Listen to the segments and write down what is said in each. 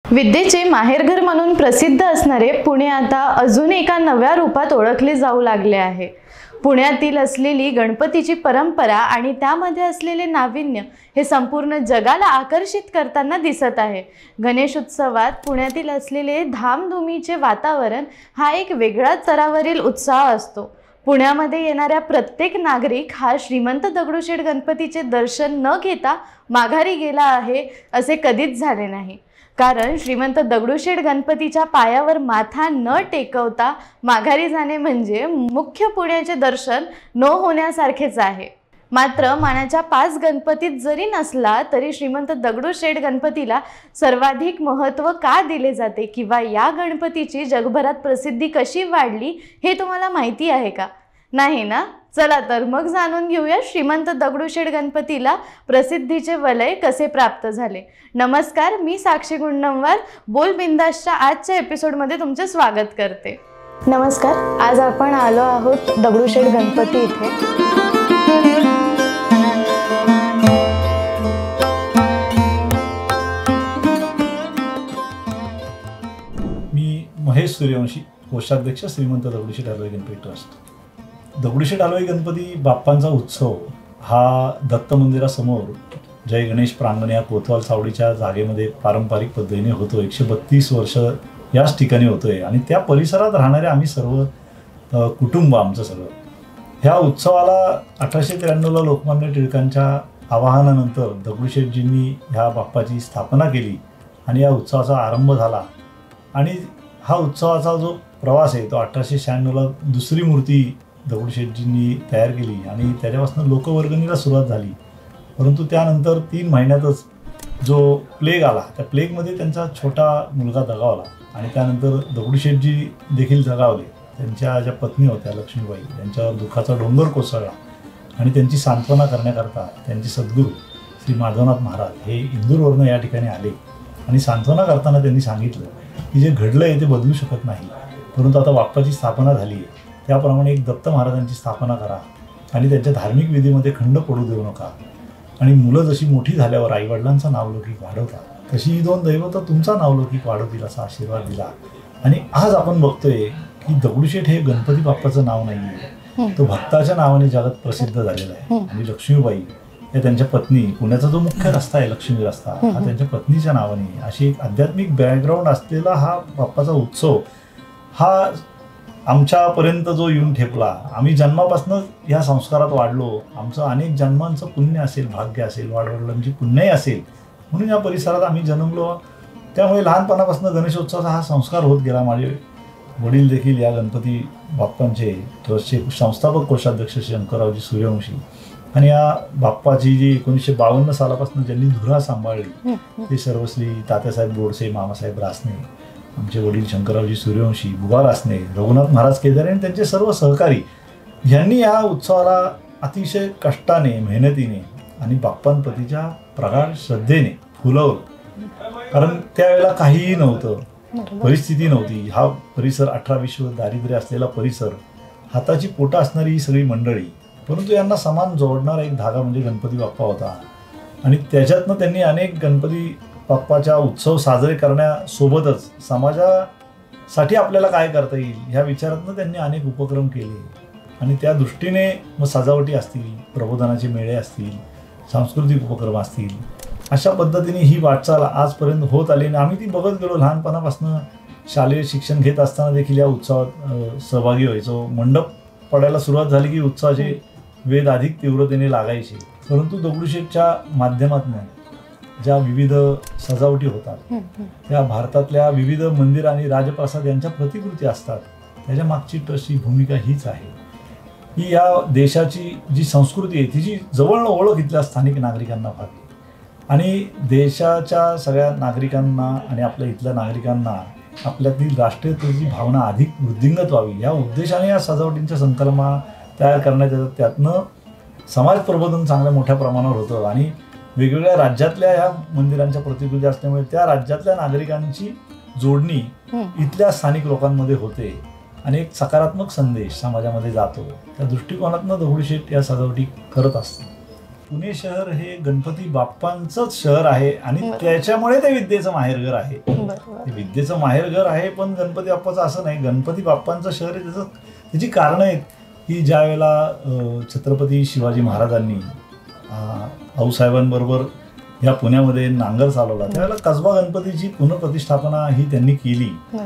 विद्येचे माहेरघर म्हणून प्रसिद्ध असणारे पुणे आता अजून एका नव्या रूपात ओळखले जाऊ लागले आहे। पुण्यातील असलेली गणपतीची परंपरा आणि त्यामध्ये असलेले नाविन्य हे संपूर्ण जगाला आकर्षित करताना दिसत आहे। गणेश उत्सवात पुण्यातील असलेले धामधुमीचे वातावरण हा एक वेगळा स्तरावरील उत्साह असतो। पुण्यामध्ये येणाऱ्या प्रत्येक नागरिक हा श्रीमंत दगडूशेठ गणपतीचे दर्शन न घेता माघारी गेला आहे असे कधीच झाले नाही। कारण श्रीमंत दगडूशेठ गणपतीच्या पायावर माथा न टेकवता माघारी जाणे म्हणजे मुख्य पुण्याचे दर्शन न होण्यासारखेच आहे। मात्र मानाच्या 5 गणपतीत जरी नसला तरी श्रीमंत दगडूशेठ गणपतीला सर्वाधिक महत्त्व का दिले जाते किंवा या गणपतीची जगभरात प्रसिद्धी कशी वाढली हे तुम्हाला माहिती आहे का? नाही ना? चला तर मग जाणून घेऊया श्रीमंत दगडूशेठ गणपतीला प्रसिद्धीचे वलय कसे प्राप्त झाले। नमस्कार, मी साक्षी गुंडमवार बोल बिंदासच्या आजच्या एपिसोडमध्ये तुमचे स्वागत करते। नमस्कार, आज आपण आलो आहोत दगडूशेठ गणपती इथे। मी महेश सूर्यवंशी, कोषाध्यक्ष श्रीमंत दगडूशेठ हलवाई गणपती ट्रस्ट। दगडूशेठ हलवाई गणपती बाप्पांचा उत्सव हा दत्त मंदिरासमोर जय गणेश प्रांगण या कोतवाल सावडीच्या जागेमध्ये पारंपरिक पद्धतीने होतो। 132 वर्ष याच ठिकाणी होतोय आणि त्या परिसरात राहणारे आम्ही सर्व कुटुंब आमचं सगळं ह्या उत्सवाला 1893ला लोकमान्य टिळकांच्या आवाहनानंतर दगडूशेठजींनी ह्या बाप्पाची स्थापना केली आणि या उत्सवाचा आरंभ झाला। आणि हा उत्सवाचा जो प्रवास आहे तो 1896ला दुसरी मूर्ती दगडूशेठजींनी तयार केली आणि त्याच्यापासून लोकवर्गणीला सुरुवात झाली। परंतु त्यानंतर 3 महिन्यातच जो प्लेग आला, त्या प्लेगमध्ये त्यांचा छोटा मुलगा दगावला आणि त्यानंतर दगडूशेठजी देखील दगावले। त्यांच्या ज्या पत्नी होत्या लक्ष्मीबाई, त्यांच्यावर दुःखाचा डोंगर कोसळला आणि त्यांची सांत्वना करण्याकरता त्यांचे सद्गुरू श्री माधवनाथ महाराज हे इंदूरवरून या ठिकाणी आले आणि सांत्वना करताना त्यांनी सांगितलं की जे घडलं आहे ते बदलू शकत नाही, परंतु आता बाप्पाची स्थापना झाली आहे त्याप्रमाणे एक दत्त महाराजांची स्थापना करा आणि त्यांच्या धार्मिक विधीमध्ये खंड पडू देऊ नका आणि मुलं जशी मोठी झाल्यावर आईवडिलांचा नावलौकिक वाढवतात तशी ही 2 दैवतं तुमचा नावलौकिक वाढवतील असा आशीर्वाद दिला। आणि आज आपण बघतोय की दगडूशेठ हे गणपती बाप्पाचं नाव नाही आहे, तो भक्ताच्या नावाने जगात प्रसिद्ध झालेला आहे। आणि लक्ष्मीबाई या त्यांच्या पत्नी, पुण्याचा जो मुख्य रस्ता आहे लक्ष्मी रस्ता हा त्यांच्या पत्नीच्या नावाने, अशी एक आध्यात्मिक बॅकग्राऊंड असलेला हा बाप्पाचा उत्सव हा आमच्यापर्यंत जो येऊन ठेपला। आम्ही जन्मापासूनच ह्या संस्कारात वाढलो, आमचं अनेक जन्मांचं पुण्य असेल, भाग्य असेल, वाडवडिलांची पुण्यही असेल म्हणून या परिसरात आम्ही जन्मलो। त्यामुळे लहानपणापासून गणेशोत्सवाचा हा संस्कार होत गेला। माझे वडील देखील या गणपती बाप्पांचे ट्रस्टचे संस्थापक कोषाध्यक्ष शंकररावजी सूर्यवंशी आणि या बाप्पाची जी 1952 सालापासून ज्यांनी धुरा सांभाळली ते सर्वश्री तात्यासाहेब गोडसे, मामासाहेब रासने, आमचे वडील शंकररावजी सूर्यवंशी, बुवा रासने, रघुनाथ महाराज केदारे आणि त्यांचे सर्व सहकारी यांनी या उत्सवाला अतिशय कष्टाने, मेहनतीने आणि बाप्पांप्रतीच्या प्रगाढ श्रद्धेने फुलवलं। कारण त्यावेळेला काहीही नव्हतं, परिस्थिती नव्हती। हा परिसर 18-20 दारिद्र्य असलेला परिसर, हाताची पोटं असणारी ही सगळी मंडळी, परंतु यांना समान जोडणारा एक धागा म्हणजे गणपती बाप्पा होता। आणि त्याच्यातनं त्यांनी अनेक गणपती बाप्पाच्या उत्सव साजरे करण्यासोबतच समाजासाठी आपल्याला काय करता येईल ह्या विचारातनं त्यांनी अनेक उपक्रम केले आणि त्या दृष्टीने मग सजावटी असतील, प्रबोधनाचे मेळे असतील, सांस्कृतिक उपक्रम असतील, अशा पद्धतीने ही वाटचाल आजपर्यंत होत आली आणि आम्ही ती बघत गेलो। लहानपणापासून शालेय शिक्षण घेत असताना देखील या उत्सवात सहभागी व्हायचो। मंडप पडायला सुरुवात झाली की उत्सवाचे वेध अधिक तीव्रतेने लागायचे। परंतु दगडूशेठच्या माध्यमातून ज्या विविध सजावटी होतात त्या भारतातल्या विविध मंदिर आणि राजप्रासाद यांच्या प्रतिकृती असतात, त्याच्या मागची ट्रस्टची भूमिका हीच आहे की या देशाची जी संस्कृती आहे तिची जवळनं ओळख इथल्या स्थानिक नागरिकांना व्हावी आणि देशाच्या सगळ्या नागरिकांना आणि आपल्या इथल्या नागरिकांना आपल्यातील राष्ट्रीयतेची भावना अधिक वृद्धिंगत व्हावी या उद्देशाने या सजावटींच्या संकल्पना तयार करण्यात येतात। त्यातनं समाज प्रबोधन चांगल्या मोठ्या प्रमाणावर होतं आणि वेगवेगळ्या राज्यातल्या ह्या मंदिरांच्या प्रतिकृती असल्यामुळे त्या राज्यातल्या नागरिकांची जोडणी इथल्या स्थानिक लोकांमध्ये होते आणि एक सकारात्मक संदेश समाजामध्ये जातो। त्या दृष्टिकोनातून दगडूशेठ या सजावटी करत असतात। पुणे शहर हे गणपती बाप्पांचंच शहर आहे आणि त्याच्यामुळे ते विद्येचं माहेरघर आहे. ते विद्येचं माहेरघर आहे, पण गणपती बाप्पाचं असं नाही. गणपती बाप्पांचं शहर आहे, त्याची कारणं आहेत की ज्या वेळेला छत्रपती शिवाजी महाराजांनी आऊसाहेबांबरोबर ह्या पुण्यामध्ये नांगर चालवला, त्यावेळेला कसबा गणपतीची पुनर्प्रतिष्ठापना ही त्यांनी केली.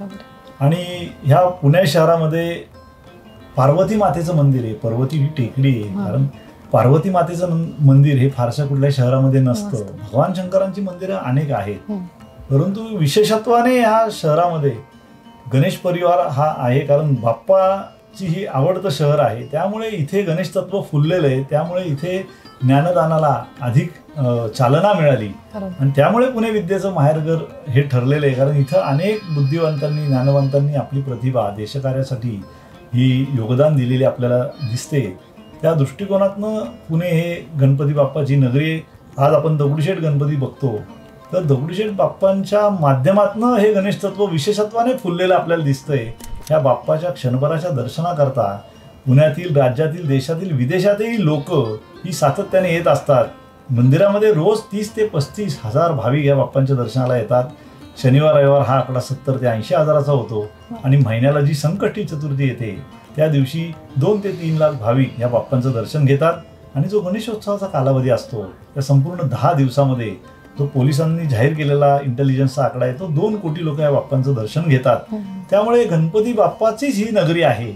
आणि ह्या पुणे शहरामध्ये पार्वती मातेचं मंदिर आहे. पर्वती ही टेकडी आहे, कारण पार्वती मातेचं मंदिर हे फारशा कुठल्या शहरामध्ये नसतं. भगवान शंकरांची मंदिरं अनेक आहेत, परंतु विशेषत्वाने ह्या शहरामध्ये गणेश परिवार हा आहे, कारण बाप्पाची ही आवडतं शहर आहे. त्यामुळे इथे गणेश तत्व फुललेलं आहे, त्यामुळे इथे ज्ञानदानाला अधिक चालना मिळाली आणि त्यामुळे पुणे विद्येचं माहेरघर हे ठरलेलं आहे. कारण इथं अनेक बुद्धिवंतांनी ज्ञानवंतांनी आपली प्रतिभा देशकार्यासाठी ही योगदान दिलेली आपल्याला दिसते. त्या दृष्टिकोनातनं पुणे हे गणपती बाप्पाची नगरी. आज आपण दगडूशेठ गणपती बघतो, तर दगडूशेठ बाप्पांच्या माध्यमातनं हे गणेश तत्व विशेषत्वाने फुललेलं आपल्याला दिसतंय. ह्या बाप्पाच्या क्षणभराच्या दर्शनाकरता पुण्यातील, राज्यातील, देशातील, विदेशातही लोक ही सातत्याने येत असतात. मंदिरामध्ये रोज 30 ते 35 हजार भाविक या बाप्पांच्या दर्शनाला येतात. शनिवार रविवार हा आकडा 70 ते 80 हजाराचा होतो आणि महिन्याला जी संकष्टी चतुर्थी येते त्या दिवशी 2 ते 3 लाख भाविक या बाप्पांचं दर्शन घेतात. आणि जो गणेशोत्सवाचा कालावधी असतो त्या संपूर्ण 10 दिवसामध्ये जो पोलिसांनी जाहीर केलेला इंटेलिजन्सचा आकडा आहे, तो 2 कोटी लोक या बाप्पांचं दर्शन घेतात. त्यामुळे गणपती बाप्पाचीच ही नगरी आहे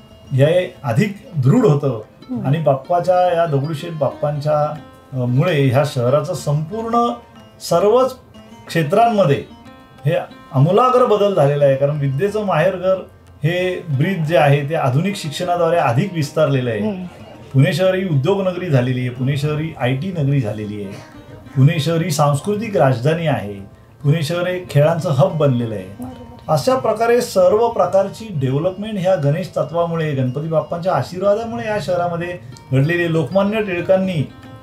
हे अधिक दृढ होतं. आणि बाप्पाच्या या दगडूशेठ बाप्पांच्या मुळे ह्या शहराचं संपूर्ण सर्वच क्षेत्रांमध्ये हे आमूलाग्र बदल झालेला आहे. कारण विद्येचं माहेरघर हे ब्रिज जे आहे ते आधुनिक शिक्षणाद्वारे अधिक विस्तारलेलं आहे. पुणे शहर ही उद्योग नगरी झालेली आहे, पुणे शहर ही IT नगरी झालेली आहे, पुणे शहर ही सांस्कृतिक राजधानी आहे, पुणे शहर हे खेळांचं हब बनलेलं आहे. अशा प्रकारे सर्व प्रकारची डेव्हलपमेंट ह्या गणेश तत्वामुळे, गणपती बाप्पांच्या आशीर्वादामुळे या शहरामध्ये घडलेली. लोकमान्य टिळकांनी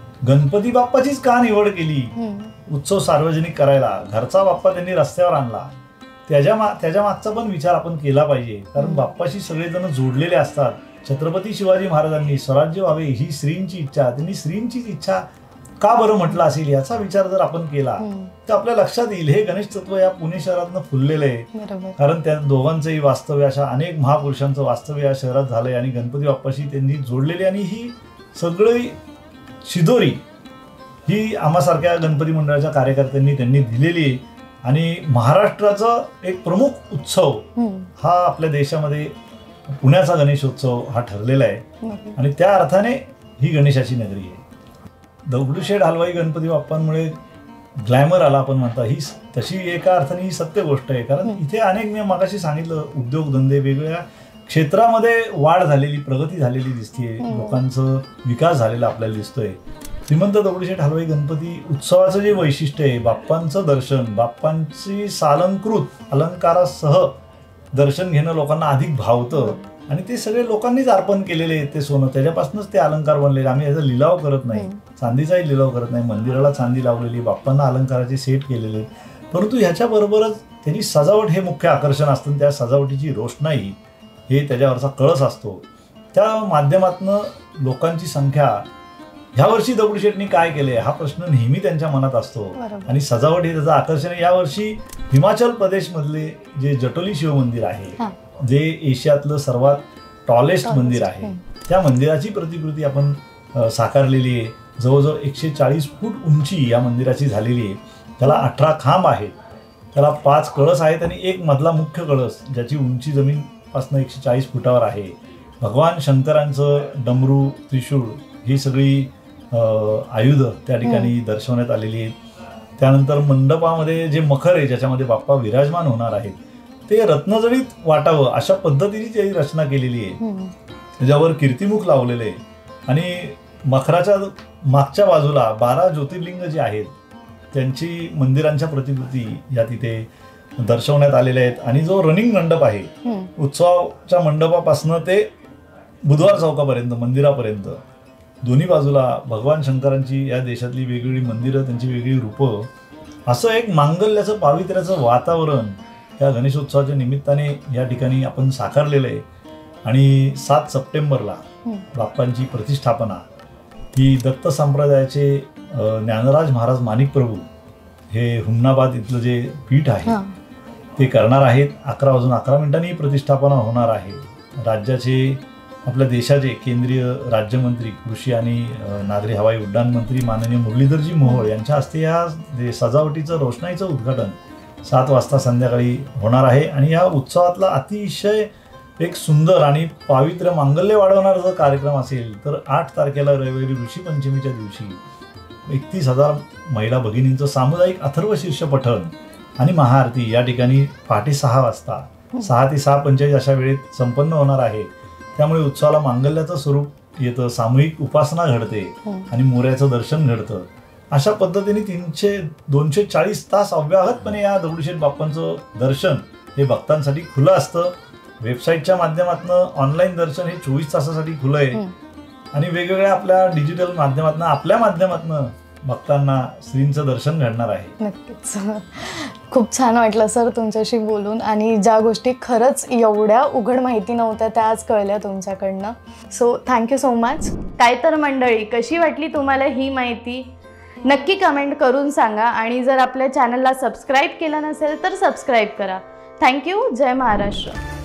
गणपती बाप्पाचीच का निवड केली उत्सव सार्वजनिक करायला, घरचा बाप्पा त्यांनी रस्त्यावर आणला, त्याच्या मागचा पण विचार आपण केला पाहिजे. कारण बाप्पाशी सगळेजण जोडलेले असतात. छत्रपती शिवाजी महाराजांनी स्वराज्य व्हावे ही श्रींची इच्छा, त्यांनी श्रींचीच इच्छा का बरं म्हटलं असेल याचा विचार जर आपण केला तर आपल्या लक्षात येईल हे गणेश तत्व या पुणे शहरातनं फुललेलं आहे. कारण त्या दोघांचंही वास्तव्य, अशा अनेक महापुरुषांचं वास्तव्य या शहरात झालंय आणि गणपती बाप्पाशी त्यांनी जोडलेली. आणि ही सगळी शिदोरी ही आम्हासारख्या गणपती मंडळाच्या कार्यकर्त्यांनी त्यांनी दिलेली आहे. आणि महाराष्ट्राचा एक प्रमुख उत्सव हा आपल्या देशामध्ये पुण्याचा गणेशोत्सव हा ठरलेला आहे आणि त्या अर्थाने ही गणेशाची नगरी आहे. दगडूशेठ हलवाई गणपती बाप्पांमुळे ग्लॅमर आला आपण म्हणता, ही तशी एका अर्थाने ही सत्य गोष्ट आहे. कारण इथे अनेक, मी मगाशी सांगितलं, उद्योगधंदे वेगवेगळ्या क्षेत्रामध्ये वाढ झालेली, प्रगती झालेली दिसते, लोकांचं विकास झालेला आपल्याला दिसतोय. श्रीमंत दगडूशेठ हलवाई गणपती उत्सवाचं जे वैशिष्ट्य आहे, बाप्पांचं दर्शन, बाप्पांची सालंकृत अलंकारासह दर्शन घेणं लोकांना अधिक भावतं. आणि ते सगळे लोकांनीच अर्पण केलेले आहेत ते सोनं, त्याच्यापासूनच ते अलंकार बनलेले. आम्ही याचा लिलाव करत नाही, चांदीचाही लिलाव करत नाही. मंदिराला चांदी लावलेली, बाप्पांना अलंकाराचे सेट केलेले, परंतु ह्याच्याबरोबरच त्याची सजावट हे मुख्य आकर्षण असतं. त्या सजावटीची रोषणाई हे त्याच्यावरचा कळस असतो. त्या माध्यमातून लोकांची संख्या, ह्या वर्षी दगडूशेठनी काय केले हा प्रश्न नेहमी त्यांच्या मनात असतो. आणि सजावट हे त्याचं आकर्षण आहे. यावर्षी हिमाचल प्रदेशमधले जे जटोली शिव मंदिर आहे, जे एशियातलं सर्वात टॉलेस्ट मंदिर आहे, त्या मंदिराची प्रतिकृती आपण साकारलेली आहे. जवळजवळ 140 फूट उंची या मंदिराची झालेली आहे. त्याला 18 खांब आहेत, त्याला 5 कळस आहेत आणि एक मधला मुख्य कळस ज्याची उंची जमीनपासून 140 फुटावर आहे. भगवान शंकरांचं डमरू, त्रिशूळ ही सगळी आयुध त्या ठिकाणी दर्शवण्यात आलेली आहेत. त्यानंतर मंडपामध्ये जे मखर आहे ज्याच्यामध्ये बाप्पा विराजमान होणार आहेत ते रत्नजडीत वाटावं अशा पद्धतीची त्याची रचना केलेली आहे. त्याच्यावर कीर्तिमुख लावलेले आहे आणि मखराच्या मागच्या बाजूला 12 ज्योतिर्लिंग जे आहेत त्यांची मंदिरांच्या प्रतिकृती या तिथे दर्शवण्यात आलेल्या आहेत. आणि जो रनिंग मंडप आहे उत्सवाच्या मंडपापासून ते बुधवार चौकापर्यंत मंदिरापर्यंत दोन्ही बाजूला भगवान शंकरांची या देशातली वेगवेगळी मंदिरं, त्यांची वेगळी रूपं, असं एक मांगल्याचं पावित्र्याचं वातावरण या गणेशोत्सवाच्या निमित्ताने या ठिकाणी आपण साकारलेलं आहे. आणि 7 सप्टेंबरला बाप्पांची प्रतिष्ठापना की दत्त संप्रदायाचे ज्ञानराज महाराज माणिक प्रभू हे हुमनाबाद इथलं जे पीठ आहे ते करणार आहेत. 11:11 ही प्रतिष्ठापना होणार आहे. राज्याचे आपल्या देशाचे केंद्रीय राज्यमंत्री कृषी आणि नागरी हवाई उड्डाण मंत्री माननीय मुरलीधरजी मोहोळ यांच्या हस्ते या सजावटीचं रोषणाईचं उद्घाटन 7 वाजता संध्याकाळी होणार आहे. आणि या उत्सवातला अतिशय एक सुंदर आणि पावित्र्य मांगल्य वाढवणारा जर कार्यक्रम असेल तर 8 तारखेला रविवारी ऋषीपंचमीच्या दिवशी 31,000 महिला भगिनींचं सामुदायिक अथर्व शीर्ष पठण आणि महाआरती या ठिकाणी पहाटे 6 वाजता 6 ते 6:45 अशा वेळेत संपन्न होणार आहे. त्यामुळे उत्सवाला मांगल्याचं स्वरूप येतं, सामूहिक उपासना घडते आणि मोऱ्याचं दर्शन घडतं. अशा पद्धतीने 240 तास अव्याहतपणे या दगडूशेठ बाप्पांचं दर्शन हे भक्तांसाठी खुलं असतं. वेबसाईटच्या माध्यमातून ऑनलाईन दर्शन हे 24 तासासाठी खुलं आहे आणि वेगवेगळ्या आपल्या डिजिटल माध्यमातून आपल्या माध्यमातून भक्तांना श्रींचं दर्शन घडणार आहे. नक्कीच. खूप छान वाटलं सर तुमच्याशी बोलून आणि ज्या गोष्टी खरंच एवढ्या उघड माहिती नव्हत्या त्या आज कळल्या तुमच्याकडनं. So thank you so much. काय तर मंडळी, कशी वाटली तुम्हाला ही माहिती नक्की कमेंट करून सांगा आणि जर आपल्या चॅनलला सबस्क्राईब केलं नसेल तर सबस्क्राईब करा. थँक्यू. जय महाराष्ट्र.